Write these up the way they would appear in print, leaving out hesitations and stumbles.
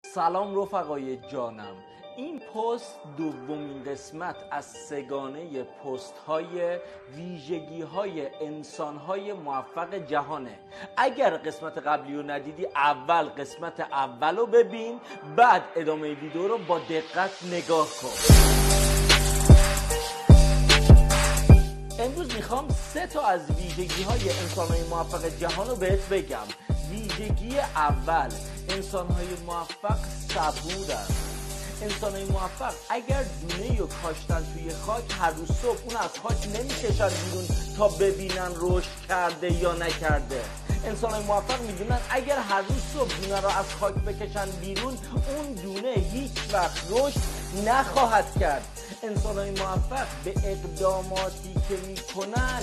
سلام رفقای جانم. این پست دومین قسمت از سگانه پست های ویژگی های انسان های موفق جهانه. اگر قسمت قبلی رو ندیدی اول قسمت اول رو ببین، بعد ادامه ویدیو رو با دقت نگاه کن. امروز میخوام 3 تا از ویژگی های انسان های موفق جهان رو بهت بگم. ویژگی اول، انسان های موفق صبورن. انسان های موفق اگر دونه رو کاشتن توی خاک، هر روز صبح اون از خاک نمیکشن بیرون تا ببینن رشد کرده یا نکرده. انسان های موفق میدونن اگر هر روز صبح دونه رو از خاک بکشن بیرون، اون دونه هیچ وقت رشد نخواهد کرد. انسان های موفق به اقداماتی که میکنن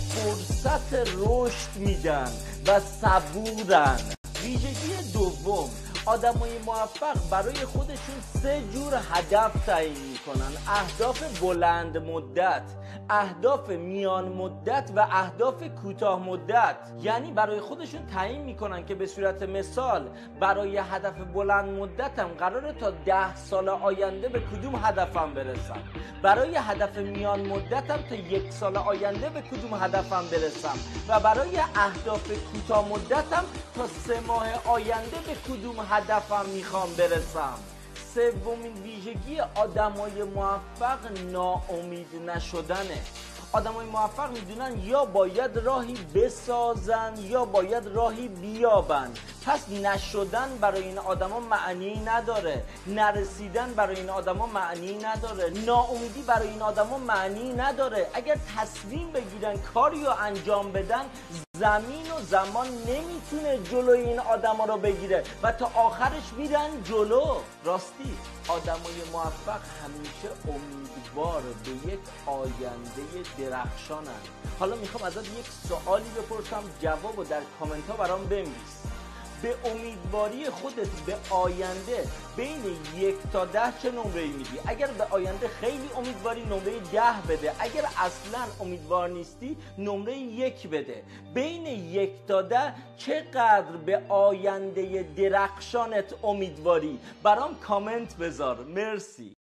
فرصت رشد میدن و صبورن. ویژگی دوم، آدمای موفق برای خودشون 3 جور هدف تعیین میکنن: اهداف بلند مدت، اهداف میان مدت و اهداف کوتاه مدت. یعنی برای خودشون تعیین میکنن که به صورت مثال برای هدف بلند مدتم قراره تا 10 سال آینده به کدوم هدفم برسم، برای هدف میان مدتم تا 1 سال آینده به کدوم هدفم برسم و برای اهداف کوتاه مدتم تا 3 ماه آینده به کدوم هدفم میخوام برسم. سومین ویژگی آدمای موفق ناامید نشدنه. آدمای موفق میدونن یا باید راهی بسازن یا باید راهی بیابن. پس نشدن برای این آدما معنی نداره، نرسیدن برای این آدما معنی نداره، ناامیدی برای این آدما معنی نداره. اگر تصمیم بگیرن کاری رو انجام بدن، زمین و زمان نمیتونه جلوی این آدما رو بگیره و تا آخرش میرن جلو. راستی آدمای موفق همیشه امیدوار به یک آینده درخشانن. حالا میخوام ازت یک سوالی بپرسم، جوابو در کامنت ها برام بنویس. به امیدواری خودت به آینده بین 1 تا 10 چه نمره‌ای میدی؟ اگر به آینده خیلی امیدواری نمره 10 بده، اگر اصلا امیدوار نیستی نمره 1 بده. بین 1 تا 10 چقدر به آینده درخشانت امیدواری؟ برام کامنت بذار. مرسی.